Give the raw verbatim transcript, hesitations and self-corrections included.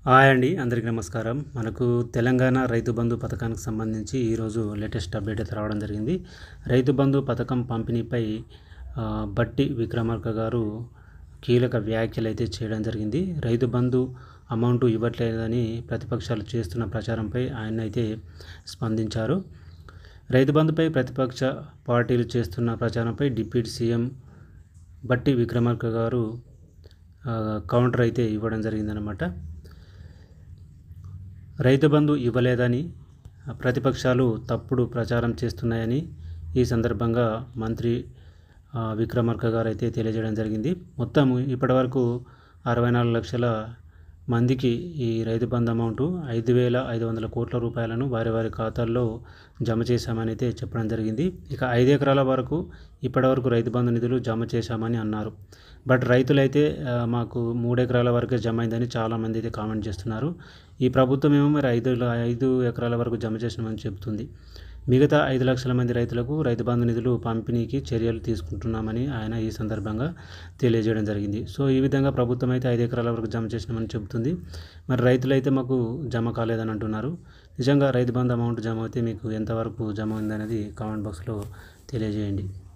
Hi అండి, అందరికీ నమస్కారం. మనకు తెలంగాణ రైతు బంధు పథకానికి సంబంధించి ఈరోజు లేటెస్ట్ అప్డేట్ అయితే రావడం జరిగింది. రైతు బంధు పథకం పంపిణీపై ఆ, బట్టి విక్రమార్క గారు కీలక వ్యాఖ్యలు అయితే చేయడం జరిగింది. రైతు బంధు అమౌంట్ ఇవ్వట్లేదని ప్రతిపక్షాలు చేస్తున్న ప్రచారంపై ఆయన అయితే స్పందించారు. రైతు బంధుపై ప్రతిపక్ష పార్టీలు చేస్తున్న ప్రచారంపై డిప్యూటీ సీఎం బట్టి విక్రమార్క గారు ఆ, కౌంటర్ అయితే ఇవ్వడం జరిగిందనమాట. రైతు బంధు ఇవ్వలేదని ప్రతిపక్షాలు తప్పుడు ప్రచారం చేస్తున్నాయని ఈ సందర్భంగా మంత్రి ఆ, విక్రమార్క గారు అయితే తెలియజేయడం జరిగింది. మొత్తం ఇప్పటివరకు అరవై నాలుగు లక్షల మందికి ఈ రైతు బంధు అమౌంట్ ఐదు వేల ఐదు వందల కోట్ల రూపాయలను వారి వారి ఖాతాల్లో జమ చేశామని అయితే చెప్పడం జరిగింది. ఇక ఐదు ఎకరాల వరకు ఇప్పటివరకు రైతు బంధు నిధులు జమ చేశామని అన్నారు. బట్ రైతులైతే ఆ, మాకు మూడు ఎకరాల వరకే జమ అయిందని చాలామంది అయితే కామెంట్ చేస్తున్నారు. ఈ ప్రభుత్వం ఏమో మరి ఐదు ఐదు ఎకరాల వరకు జమ చేసినామని చెబుతుంది. మిగతా ఐదు లక్షల మంది రైతులకు రైతు బంధు నిధులు పంపిణీకి చర్యలు తీసుకుంటున్నామని ఆయన ఈ సందర్భంగా తెలియజేయడం జరిగింది. సో ఈ విధంగా ప్రభుత్వం అయితే ఐదు ఎకరాల వరకు జమ చేసినామని చెబుతుంది. మరి రైతులైతే మాకు జమ కాలేదని అంటున్నారు. నిజంగా రైతు బంధు అమౌంట్ జమ అయితే మీకు ఎంతవరకు జమ అయిందనేది కామెంట్ బాక్స్లో తెలియజేయండి.